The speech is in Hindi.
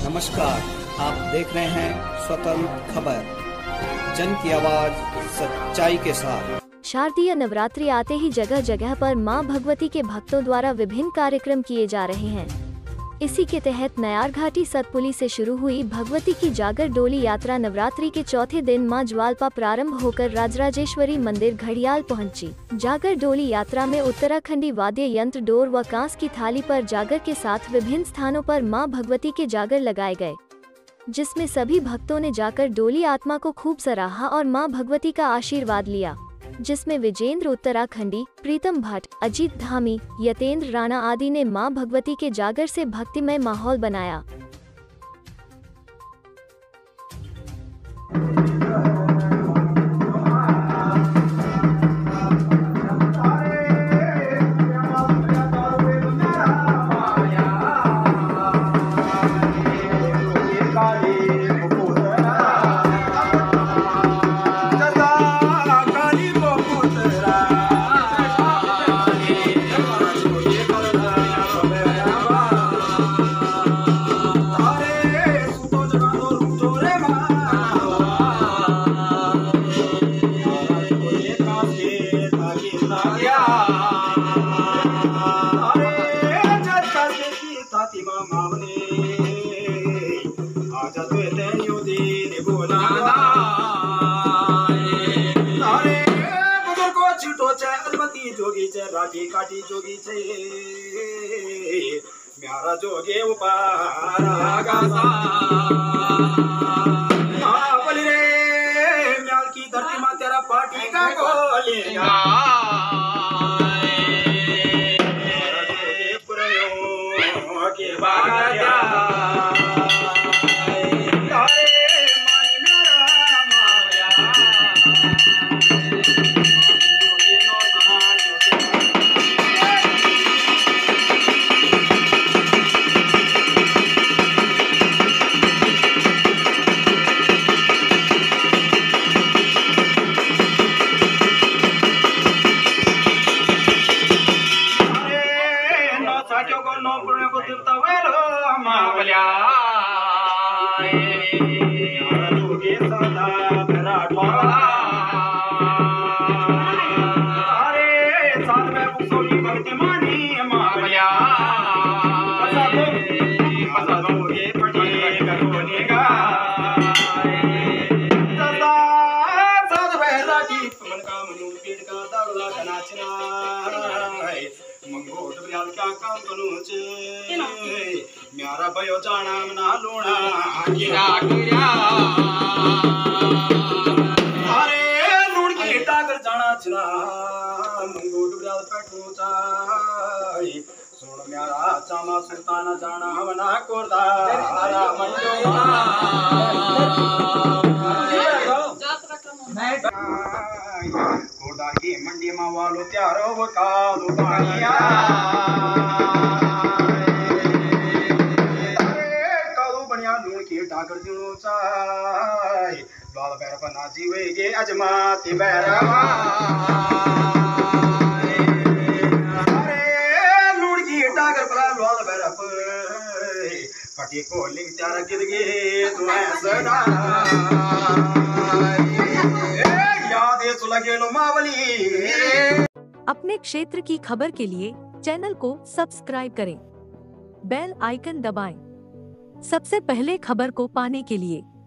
नमस्कार, आप देख रहे हैं स्वतंत्र खबर, जन की आवाज सच्चाई के साथ। शारदीय नवरात्रि आते ही जगह जगह पर मां भगवती के भक्तों द्वारा विभिन्न कार्यक्रम किए जा रहे हैं। इसी के तहत नयार घाटी सतपुली से शुरू हुई भगवती की जागर डोली यात्रा नवरात्रि के चौथे दिन मां ज्वालपा प्रारंभ होकर राजराजेश्वरी मंदिर घड़ियाल पहुंची। जागर डोली यात्रा में उत्तराखंडी वाद्य यंत्र डोर व कांस की थाली पर जागर के साथ विभिन्न स्थानों पर मां भगवती के जागर लगाए गए, जिसमें सभी भक्तों ने जाकर डोली आत्मा को खूब सराहा और मां भगवती का आशीर्वाद लिया, जिसमें विजेंद्र उत्तराखंडी, प्रीतम भट्ट, अजीत धामी, यतेंद्र राणा आदि ने मां भगवती के जागर से भक्तिमय माहौल बनाया। जोगी चे राठी काटी जोगी चे म्यारा जोगे उपारा गासा बोली रे म्याल की धरती मां तेरा पाटी का बोलेगा म्यारा जोगे पुरयो के बागा म्यारा भयो जाना ना लूना गिरा गिरा अरे लूण की हिटा कर जाना चना मंगोट ब्याल पैठू चाई सुन म्यारा चामा सुल्ताना जाना वना कोरदा आरा मंडो कोरदा की मंडी मा वालो त्यारो वका दुकानिया डाकर दिनो चाय लाल पैर बना जीवेगे अजमाती बैरवा अरे लुड़की डाकर पला लाल पैर पटी को लिंग त्यार गिर गे तू सदा याद है तू लगे लो मावली। अपने क्षेत्र की खबर के लिए चैनल को सब्सक्राइब करें, बेल आइकन दबाएं। सबसे पहले खबर को पाने के लिए